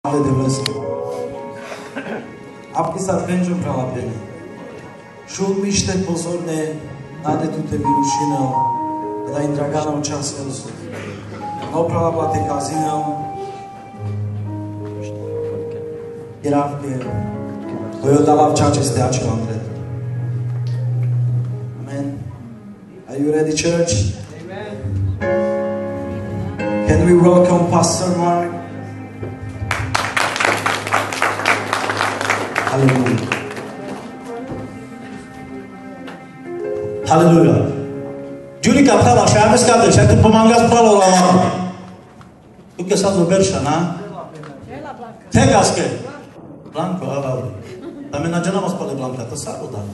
de vlesky. Apky sa penčom pralapene. Šul mište pozorne, nade tu te vyrušinel, da im draganov časel su. Opralapa te kazinel, Iravke, koju dala v čače steače vám pred. Amen. Are you ready, church? Amen. Can we welcome Pastor Mark? Hallelujah. Hallelujah. Giudica prava și am scade și tu pomangas pravo la lama. Tu che sa zo berša, na? Tegaske. Blanco, ava. Da me nađena mas pale Blanca, to sako da.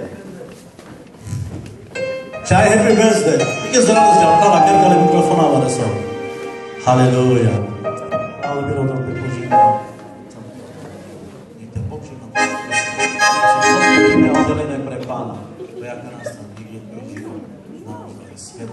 Shai happy birthday. Ike zdravo zdravo, prava kerkale mikrofona vare so. Hallelujah. Ale bilo da te poživim. Nite poživim. Ne oddelene pre Pana. Jaka nas tam nigdje koji živo znamo da je svijet.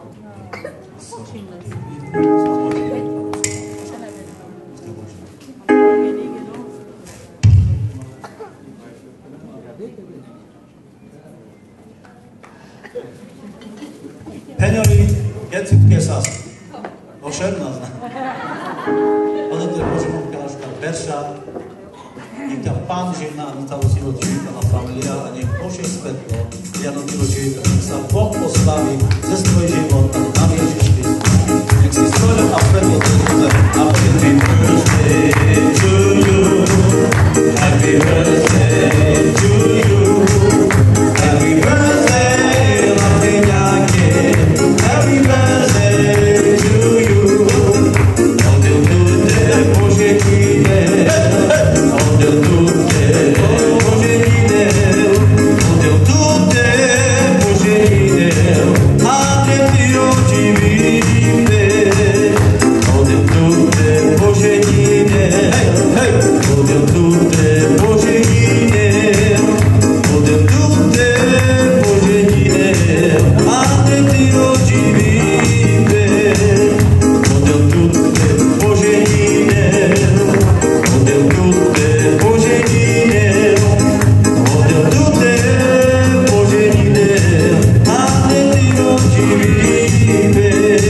Penjori, keď sas. Ošedna zna. Odete možemo kažka perša. Nech ťa Pán žehná na celú silu života, na familia a nech Božie svetlo na silu života. Nech sa Boh postaví ze svoj život a na Ježiš Kristus. Nech si stojil a svetlo cestuje. Happy birthday to you. Happy birthday to you. Happy birthday, Latinake. Happy birthday to you. Odil tutte Božie kine. Odil tutte Božie kine. Odil tutte Božie kine. A te ti oči vidíme. Odil tutte Božie kine. Odil tutte Božie kine. Odil tutte Božie kine. A te ti oči vidíme. Odil tutte Božie kine. Odil tutte Božie kine. Odil tutte Božie kine. A te ti oči vidíme.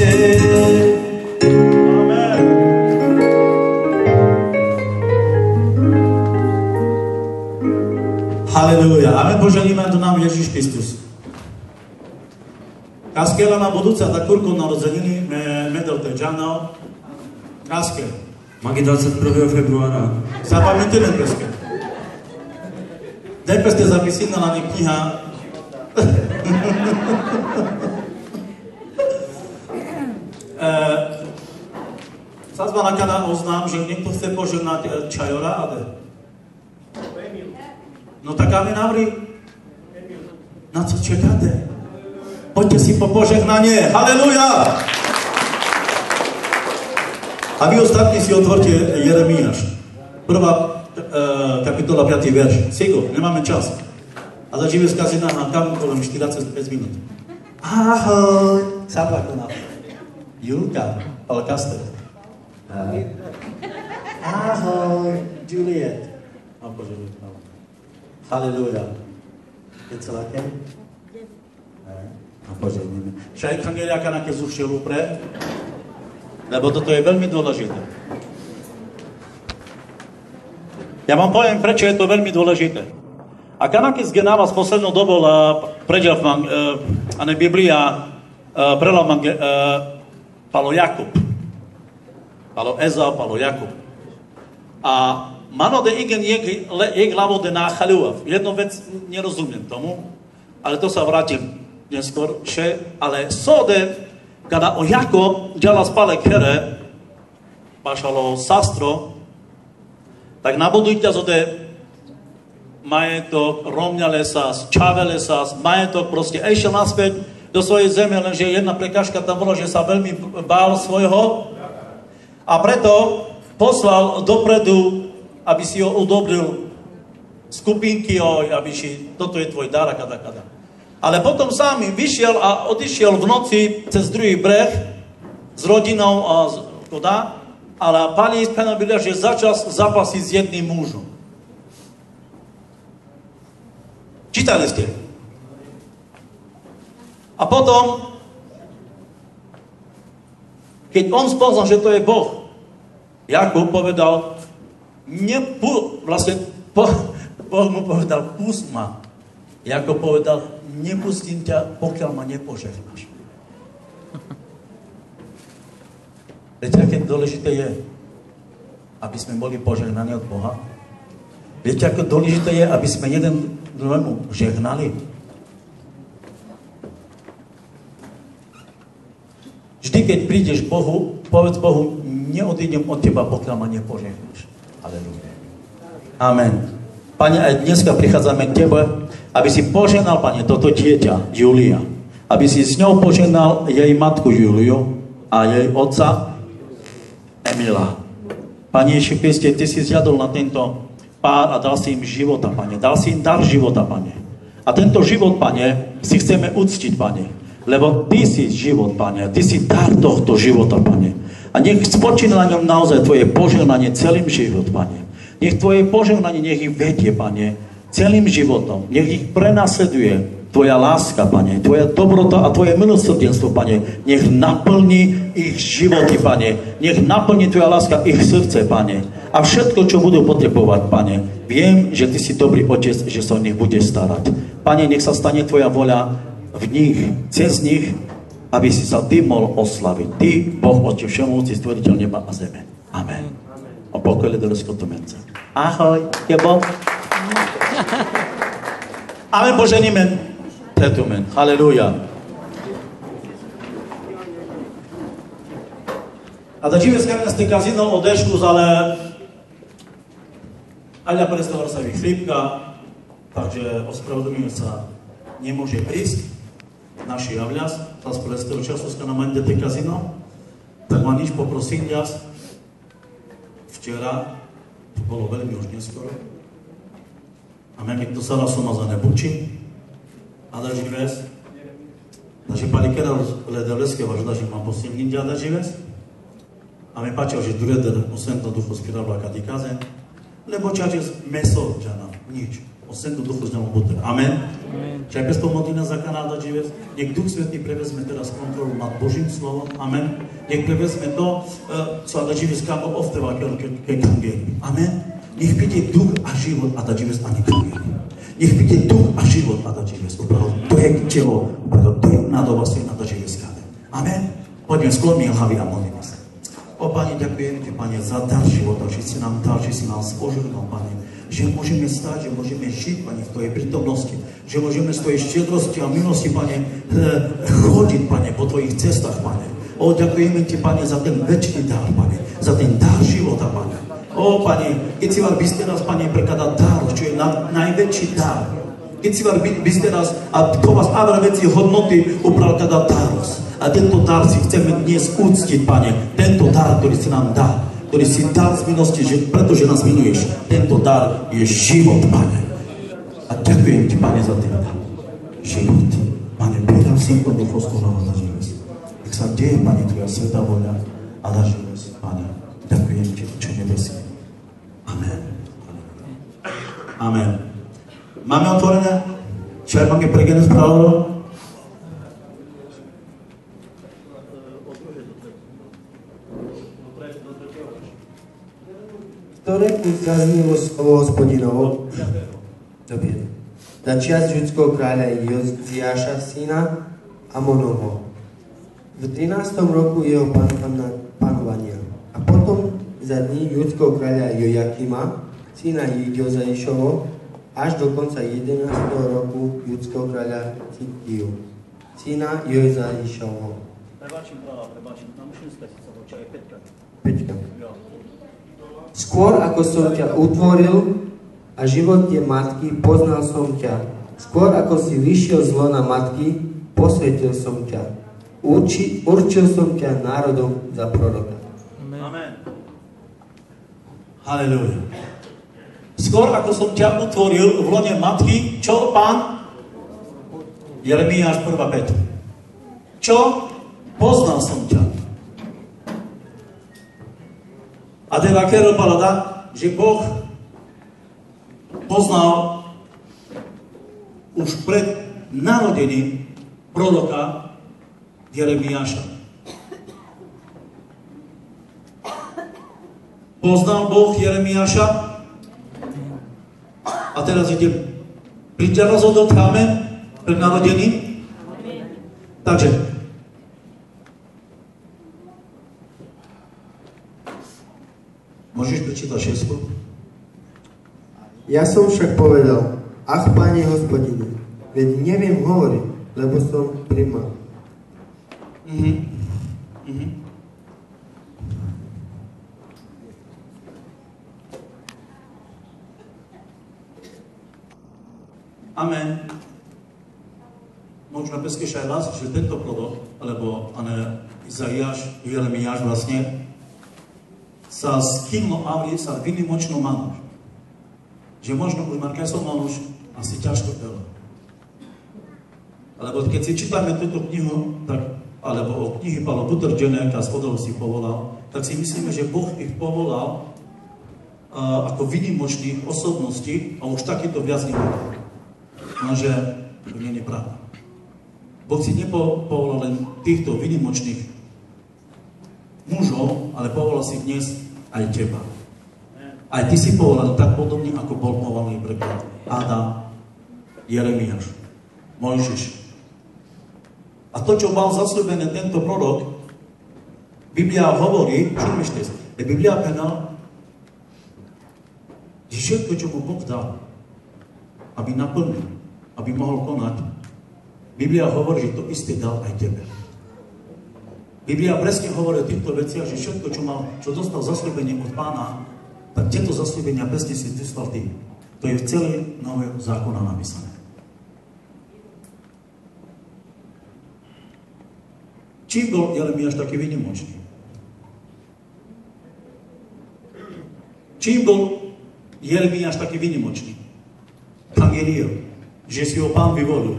Amen. Halleluja. A my poželíme do nám Ježiš Kristus. Kaskela na budúca za kurku narodzeniny medal Tejčanov. Kaskel. Magi 21. februára. Zapamätajme Kaskel. Najprv ste zapisali na ní kniha. Sazba nakada oznám, že niekto chce požehnať Čajora, ale... No tak a my navri. Na co čekáte? Poďte si po požehnanie. Halleluja! A vy ostatní si otvorte Jeremiáš. Prvá kapitola, 5. verš. Sigo, nemáme čas. A začíme skaziť na kamu kolem 45 minút. Ahoj! Sadla koná. Julka, Alcaster. Ahoj, Juliet. A Bože, halleluja. Je celá kem? A Bože, nime. Však Angeliaka na kezu všelu pre, lebo toto je veľmi dôležité. Ja vám poviem, prečo je to veľmi dôležité. A kanakis genáva s poslednou dobou pređav a ne Biblija prelav Palo Jakub. Palo Ezau, Palo Jakub. A mano de igen je glavo de náchaľuav. Jednu vec nerozumiem tomu, ale to sa vrátim neskôr. Ale sode, kada o Jakob džala spalek here, pašalo sastro, tak nabudujte zode majetok, romňale sa, čavele sa, majetok proste ešiel naspäť do svojej zeme, lenže jedna prekážka tam bola, že sa veľmi bál svojho a preto poslal dopredu, aby si ho udobril skupinky, aby si, toto je tvoj dar a kada. Ale potom sám vyšiel a odišiel v noci cez druhý breh s rodinou a ale pani Pána Biblia, že začal zápasiť s jedným mužom. Čítali ste? A potom, keď on spoznal, že to je Boh, Jakub povedal, Boh mu povedal, pust ma. Jakub povedal, nepustím ťa, pokiaľ ma nepožehnáš. Viete, aké dôležité je, aby sme boli požehnaní od Boha? Viete, ako dôležité je, aby sme jeden druhému žehnali? Vždy, keď prídeš k Bohu, povedz Bohu, neodídem od teba, pokiaľ ma nepožehnáš. Halelúja. Amen. Pane, aj dneska prichádzame k tebe, aby si požehnal, Pane, toto dieťa, Julia. Aby si s ňou požehnal jej matku Juliu a jej otca Emila. Pane Ježiši Kriste, Ty si zjadol na tento pár a dal si im života, Pane. Dal si im dar života, Pane. A tento život, Pane, si chceme uctiť, Pane. Lebo Ty si život, Pane. Ty si dar tohto života, Pane. A nech spočína na ňom naozaj Tvoje požehnanie celým život, Pane. Nech Tvoje požehnanie, nech ich vedie, Pane, celým životom. Nech ich prenasleduje Tvoja láska, Pane, Tvoja dobrota a Tvoje milosrdenstvo, Pane. Nech naplní ich životy, Pane. Nech naplní Tvoja láska ich srdce, Pane. A všetko, čo budú potrebovať, Pane. Viem, že Ty si dobrý Otec, že sa o nich budeš starať. Pane, nech sa stane Tvoja voľa v nich, cez nich, aby si sa Ty mohol oslaviť. Ty, Boh, Otec všemovúci, stvoriteľ neba a zeme. Amen. O pokojle do rozkotomenca. Ahoj, je Boh. Amen, poženíme. Tetumen. Halleluja. A začíme skakať z tej kazino o deškus, ale Aľa predstavila sa mi chrípka, takže ospravedlňujem sa, nemôže prísť. Naši Avľas, tá z prestého času ska nám ide tej kazino, tak ma nič poprosím ďas. Včera, to bolo veľmi už neskoro, a mňa to sa som za nebučí, a daži ves. Takže pani Kera Ledelevské vaš daži ma posilniť a daži ves. A mi páčil, že Dreder o Sento Duchu skýrala kadi kazen, lebo čače meso džana, nič. O Sento Duchu džana bude. Amen. Čiže aj bez toho modlina za Kanada žives. Nech Duch Svetý prevezme teraz kontrolu nad Božím slovom. Amen. Nech prevezme to, co da žives kako ofteva ke kangeli. Amen. Nech príde duch a život a da žives ani kangeli. Nech príde duch a život a da žives. Upravo to je telo, upravo to je nadovasť a da žives kade. Amen. Poďme skloníme hlavy a modlíme sa. O Pane, ďakujem Ti, Pane, za dar života, že si nám dal, že si nás požehnal, Pane. Že môžeme stať, že môžeme žiť, Pane, v Tvojej prítomnosti. Že môžeme z Tvojej štiedrosti a milosti, Pane, chodiť, Pane, po Tvojich cestách, Pane. O, ďakujeme Ti, Pane, za ten večný dar, Pane. Za ten dar života, Pane. O, Pane, keď si var byste raz, Pane, prekladať dar, čo je najväčší dar. Keď si var byste raz a to vás avra veci hodnoty upravil kada daros. A tento dar si chceme dnes úctiť, Pane. Tento dar, ktorý si nám dal, ktorý si dal z milosti, že pretože nás miluješ. Tento dar je život, Pane. A ďakujem Ti, Pane, za ten dar. Život. Pane, pýtam si to do Duchovského na život. Nech sa deje, Pane, Tvoja svätá voľa a na život, Pane. Ďakujem Ti, Oče nebeský. Amen. Amen. Máme otvorené? Čerpánky pregenes pravdo? Ktoré tu zaznelo slovo Hospodinovo? Dobre. Za čias judského kráľa Joziáša, syna Amonovho. V 13. roku jeho panovania. A potom za dní judského kráľa Jojakima, syna Jozaišovo, až do konca 11. roku judského kráľa Citkiu, syna Jozaišovo. Prebáčim, nám musím skasiť sa voča, je Peťka. Skôr ako som ťa utvoril a život je matky, poznal som ťa. Skôr ako si vyšiel z lona matky, posvetil som ťa. Určil som ťa národom za proroka. Amen. Halleluja. Skôr ako som ťa utvoril v lone matky, čo, Pán? Jeremiáš 1.5. Čo? Poznal som ťa. A teda Karol povedal, že Boh poznal už pred narodením proroka Jeremiáša. Poznal Boh Jeremiáša a teraz ide príďa rozhodol amen pred narodením. Takže môžeš prečítať 6. Ja som však povedal, ach, Pane Hospodine, veď neviem hovoriť, lebo som primár. Amen. Môžeme preskúšať raz, že tento prorok, alebo Izaiáš, Jeremiáš vlastne, sa skynul avli sa vynimočnou manuš. Že možno už Markesov manuš asi ťažko veľa. Alebo keď si čítame túto knihu, tak, alebo o knihy Pála Butržené, a spodol si povolal, tak si myslíme, že Boh ich povolal ako vynimočných osobností a už takýto viac nebude. Nože to nie je pravda. Boh si nepovolal len týchto vynimočných mužov, ale povolal si dnes aj teba. Aj ty si povolal tak podobne, ako bol povolaný preklad Adam, Jeremiáš, Mojžiš. A to, čo mal zasľúbené tento prorok, Biblia hovorí, Biblia povedala, že všetko, čo mu Boh dal, aby naplnil, aby mohol konať, Biblia hovorí, že to isté dal aj tebe. Biblia presne hovorí o týchto veciach, že všetko, čo dostal zasľúbenie od Pána, tak tieto zasľúbenia presne si dostal ty. To je v celej nového zákona napísané. Čím bol Jeremiáš taký vynimočný? Čím bol Jeremiáš taký vynimočný? Evangelium, že si ho Pán vyvolil.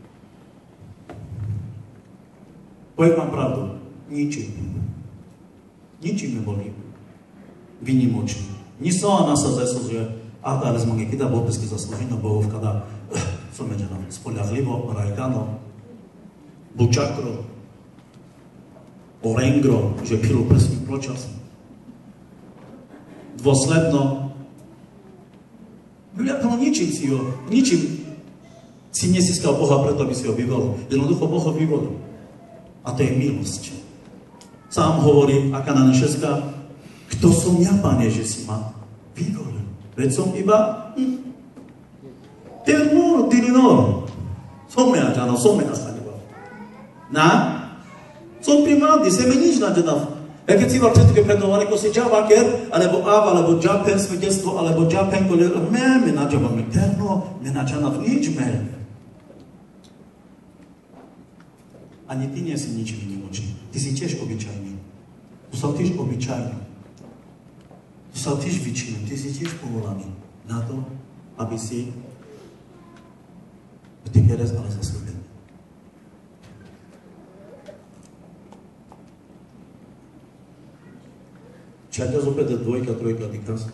Poviem vám pravdu, ničím. Ničím neboli vynimočný. Nisam nas zaslužuje, a da smo nekida bobeski zasluženo Bogov kada som međeno spoljahljivo, rajkano, bučakro, orengro, že pilu prsmi pročasno. Dôsledno Biblia plno ničím si nesískal Boha preto, aby si ho vyvolil. Jednoducho Boh ho vyvolil. A to je milosť. Sám hovorí, Akanán 6, kto som ja, Pane, že si ma vyvolil? Veď som iba Ternur, Tirinor. Som ja, Džano, som ja sa nebal. Na? Som primárny, sebe nič na Džanav. Ja keď si mal všetky predovali, ako si Džavaker, alebo Av, alebo Džapen svedectvo, alebo Džapen, me na Džavam, Terno, me na Džanav, nič me. Ani ty nie si ničím vynimočný. Ty si tiež obyčajný. Tu sa tiež obyčajný. Tu sa tiež vyčinil. Ty si tiež povolaný na to, aby si ty vieres, ale zasľúbený. Čakaj opäť 2, 3, diktas.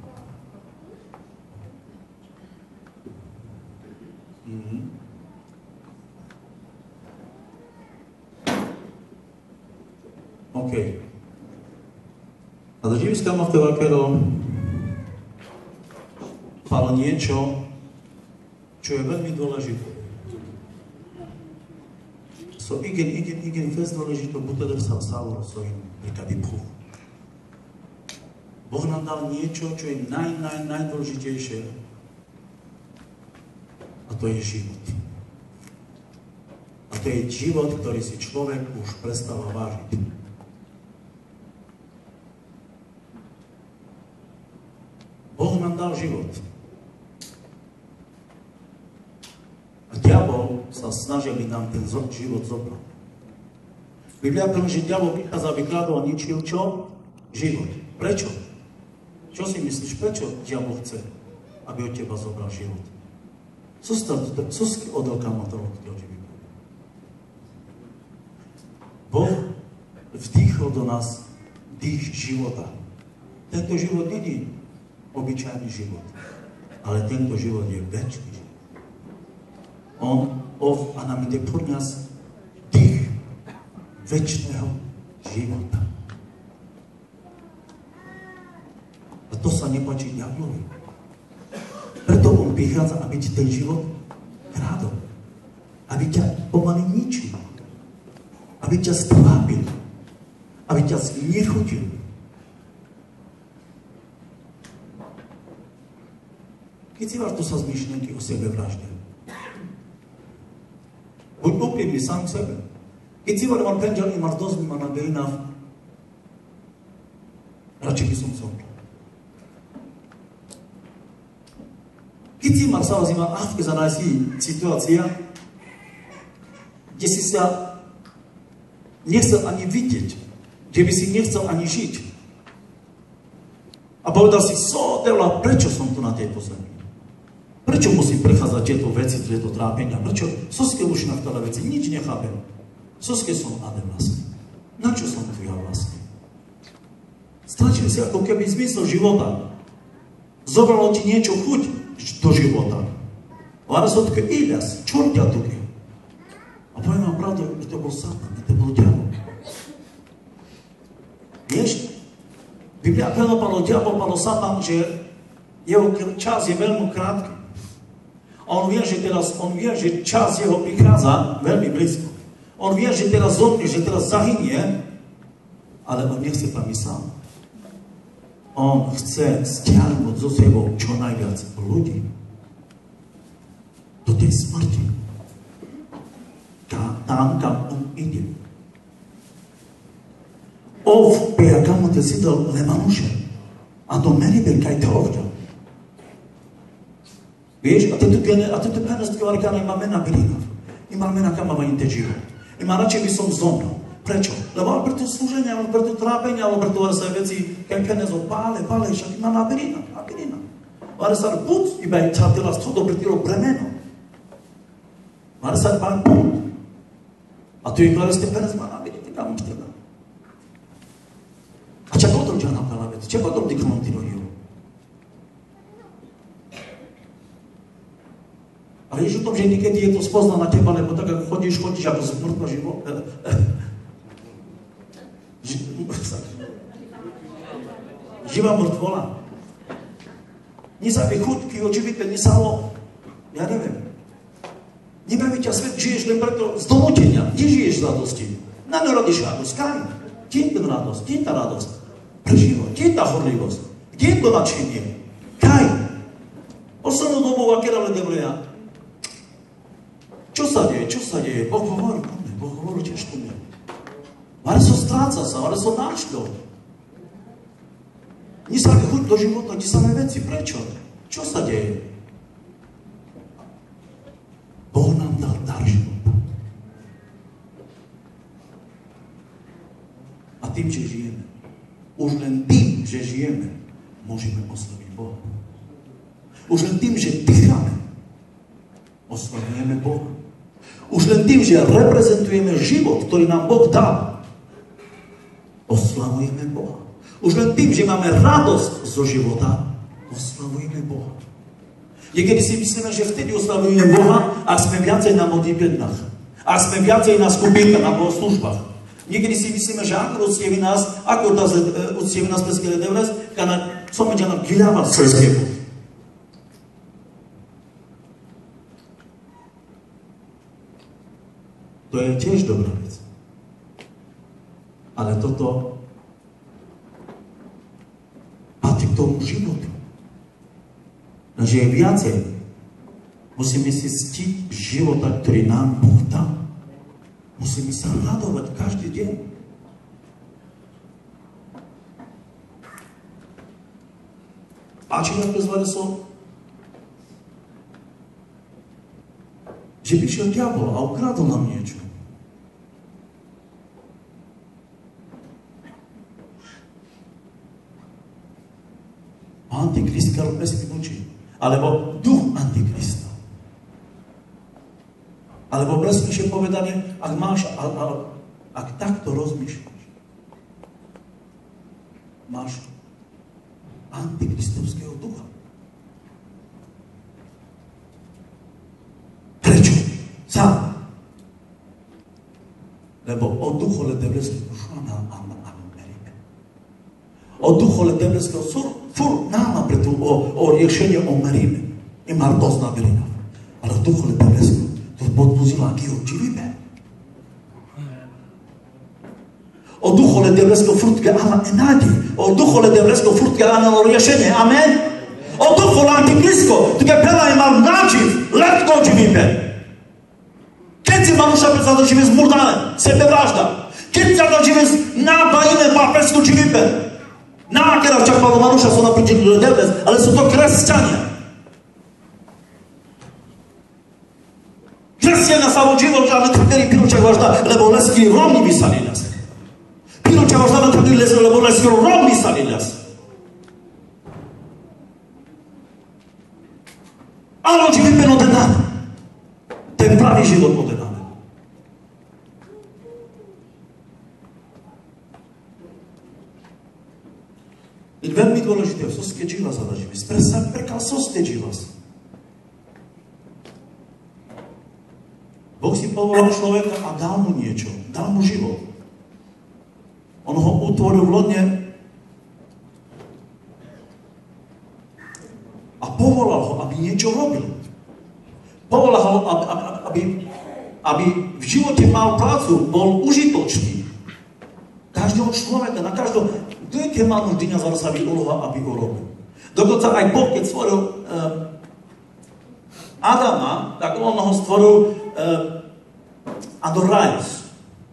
OK. A doživská ma v Telakero palo niečo, čo je veľmi dôležité. So igen fest dôležité, bude sa stalo svojim príkladom Bohu. Boh nám dal niečo, čo je najdôležitejšie. A to je život. A to je život, ktorý si človek už prestáva vážiť. Boh nám dal život. A diabol sa snažil by nám ten život zobrať. Biblia povie, že diabol prichádza, vykladol a ničil čo? Život. Prečo? Čo si myslíš, prečo diabol chce, aby od teba zobral život? Co si odokamo toho od teba? Boh vdýchol do nás dých života. Tento život není obyčajný život, ale tento život je večný život. A nám ide podňaz dých večného života. A to sa nepáči diablovi. Preto on prichádza, aby ti ten život krádol. Aby ťa pomaly ničil. Aby ťa strápil. Aby ťa znechutil. Keď si máš tu sa z myšlienky o sebevražde, buď úprimný sám k sebe. Keď si mal penžel i máš dosť ma na gejnav, radšej by som zomrel. Keď si mal sa ima avke za najsi situácia, kde si sa nechcel ani vidieť, kde by si nechcel ani žiť. A povedal si, prečo som tu na tejto zemi? Prečo musím prechádzať tieto veci, tieto trápenia? Prečo? Soske už na ktoré veci, nič nechápem. Soske som ade vlastne. Na čo som tu ja vlastne? Stratil si ako keby zmysel života. Zobralo ti niečo chuť do života. Ale sa také idas, čorťa tuky. A poviem vám pravdu, že to bol Satan, to bol diabol. Vieš? Biblia palo diabol, palo Satan, že jeho čas je veľmi krátky. A on vie, že čas jeho prichádza veľmi blízko. On vie, že teraz zomrie, že teraz zahynie, ale on nechce tam ísť sám. On chce stiahnuť zo sebou čo najviac ľudí do tej smrti. Tam, kam on ide. Ов пеякамата си да лемануше, а до мене бе кај те овдя. Vieš, a tieto pánostky varkána ima mena Birina. Ima mena kamava intežíva. Ima radšej by som zomrel. Prečo? Lebo pre to slúženie, alebo pre to trápenie, alebo pre to sa veci, keď penezov pále, však ima na Birina. Ale sa buď iba čatila z toho dobretilo bremeno. Ale sa pán púd. A tu je klareste penez má na Birina, kam už teda. A ce potom ťa napala veci? Ce potom ty kontinujú? Ale vieš o tom, že niekedy je to spozná na teba, lebo tak ako chodíš ako smrtno život. Živá mŕtvola. Nezáve chutky, očivite, nesalo. Ja neviem. Nebaví ťa svet, žiješ len preto z donútenia. Kde žiješ z radosti? Na nerodíš radosť. Kam? Kde je ten radosť? Kde je tá radosť? Pre život. Kde je tá horlivosť? Kde je to nadšenie? Kaj? Poslednú dobu, aké ale Biblia. Čo sa deje? Boh hovorí ku mne, Boh hovorí tiež ku mne. Ale so stráca sa, ale so nášľou. Nesáme chuť do života, nesáme veci. Prečo? Čo sa deje? Boh nám dal dar života. A tým, že žijeme, už len tým, že žijeme, môžeme osloviť Boha. Už len tým, že dýchame, oslavujeme Boha. Už len tým, že reprezentujeme život, ktorý nám Boh dal, oslavujeme Boha. Už len tým, že máme radosť zo života, oslavujeme Boha. Niekedy si myslíme, že vtedy oslavujeme Boha, ak sme viacej na modlitbách, ak sme viacej na skupinkách, na bohoslužbách. Niekedy si myslíme, že ako uctievi nás pre skele devres, kada som međa nam giljava srského. To je tiež dobrá vec. Ale toto patrí k tomu životu. Takže je viacej. Musíme si ctiť života, ktorý nám Boh dal. Musíme sa radovať každý deň. Páči nám bezvade som, že prišiel diabol a ukradol nám niečo. Antikrist, ktorý presne učí. Alebo duch Antikrista. Alebo presnejšie povedanie, ak takto rozmýšľaš, máš antikristovského ducha. Prečo? Sám. Lebo o Duhule Devleského meríme. O Duhule Devleského fur náma preto o riešenie meríme. Ima dozna verina. Ale o Duhule Devleského to podpuzila aký očivíme. O Duhule Devleského furtke ala enadi. O Duhule Devleského furtke ala riešenie. Amen. O Duhule Antikristo, tke pela ima načiv, letko očivíme. Keď si Manuša predstavil z murdáne, sebevražda. Keď sa doživé z nábajine pápersku čivipe. Nákera však Pavlo Manuša sú napríklad Devles, ale sú to kresťania. Kresťania sa učilo, že ale takedy Piručak važda, lebo lesky Romi vysali nás. Piručak važda, lebo lesky Romi vysali nás. Ale čivipe no denáme. Ten pravý život odedáme. Je veľmi dôležité, co ste žila zadažíme. Prekal, co ste žila. Boh si povolal človeka a dal mu niečo. Dal mu život. On ho utvoril v lone a povolal ho, aby niečo robil. Povolal ho, aby v živote mal prácu, bol užitočný. Každého človeka, na každého, kto mal vždy na zarosaví úloha, aby ho robil. Dokonca aj Boh, keď stvoril Adama, tak on ho stvoril do rajos.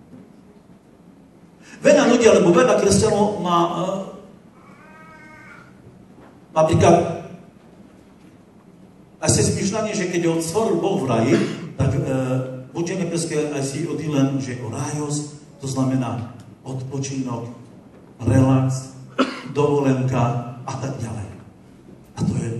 Veľa ľudí, alebo veľa kresťanov má napríklad aj si smýšľanie, že keď ho stvoril Boh v raji, tak buď nebeské aj si odílen, že o rajos, to znamená odpočinok, relax, dovolenka a tak ďalej. A to je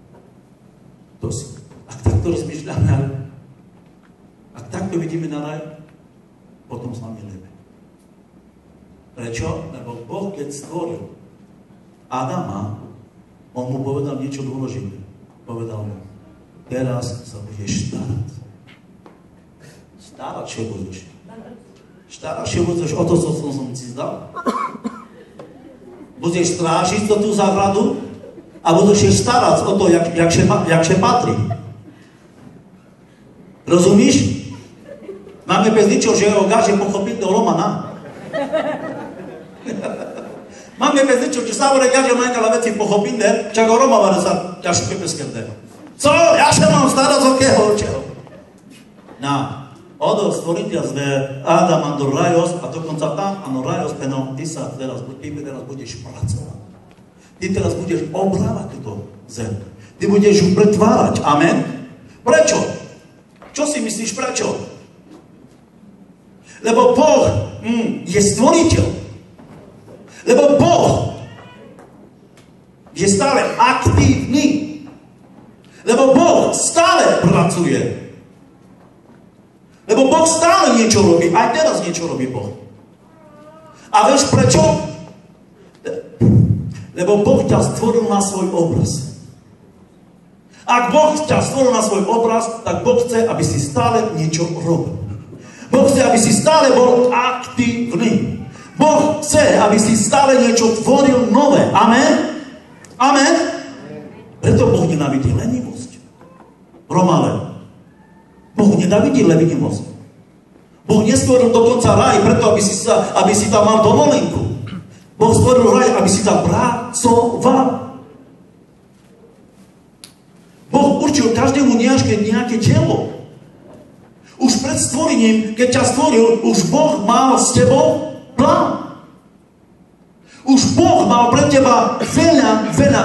ak takto rozmýšľame, ak takto vidíme na raj, potom sa milujeme. Prečo? Lebo Boh, keď stvoril Adama, on mu povedal niečo dôležité. Povedal mu, teraz sa budeš starať. Starať, čo budeš? Starať, čo budeš o to, co som ti zdal? Budeš strážiť tú záhradu a budeš starať o to, jak się patrí. Rozumíš? Máme bez ničoho, že ho gáže pochopiť do Romana. Máme bez ničoho, že Sávore gáže majka veci pochopiť, čak ho Roma vare sa ťažké peskende. Co? Ja sa mám starať o keho? Čeho? Odo stvoriteľ zve Adam do rajos a dokonca tam, ano rajos, peno, ty teraz budeš pracovať. Ty teraz budeš obrávať túto zem. Ty budeš ju pretvárať. Amen? Prečo? Čo si myslíš prečo? Lebo Boh je stvoriteľ. Lebo Boh je stále aktívny. Lebo Boh stále pracuje. Lebo Boh stále niečo robí. Aj teraz niečo robí Boh. A vieš prečo? Lebo Boh ťa stvoril na svoj obraz. Ak Boh ťa stvoril na svoj obraz, tak Boh chce, aby si stále niečo robil. Boh chce, aby si stále bol aktívny. Boh chce, aby si stále niečo tvoril nové. Amen? Amen? Preto Boh nenávidí lenivosť. Romale. Boh nenávidí lenivosť. Boh nestvoril dokonca raj preto, aby si tam mal dovolenku. Boh stvoril raj, aby si tam pracoval. Boh určil každému nejaké telo. Už pred stvorením, keď ťa stvoril, už Boh mal s tebou plán. Už Boh mal pre teba veľa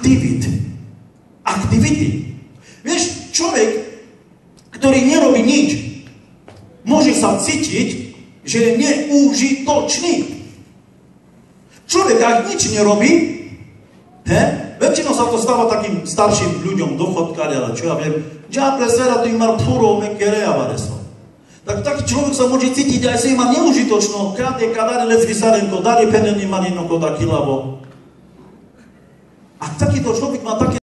aktivity. Vieš, človek, ktorý nerobí nič, môže sa cítiť, že je neužitočný. Človek, ak nič nerobí, väčšinou sa to stáva takým starším ľuďom, dochodkári, ale čo ja viem, già pre sera tu imar puro mekere a vareso. Tak taký človek sa môže cítiť aj si ima neužitočno, kad je kadari lec vysarenko, dari peneni marino koda kilavo. Ak takýto človek má také